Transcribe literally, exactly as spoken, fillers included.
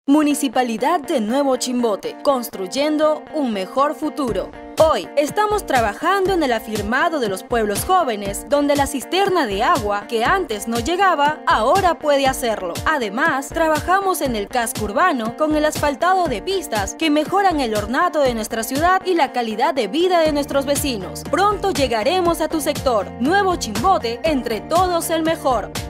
Municipalidad de Nuevo Chimbote, construyendo un mejor futuro. Hoy estamos trabajando en el afirmado de los pueblos jóvenes, donde la cisterna de agua, que antes no llegaba, ahora puede hacerlo. Además, trabajamos en el casco urbano con el asfaltado de pistas que mejoran el ornato de nuestra ciudad y la calidad de vida de nuestros vecinos. Pronto llegaremos a tu sector. Nuevo Chimbote, entre todos el mejor.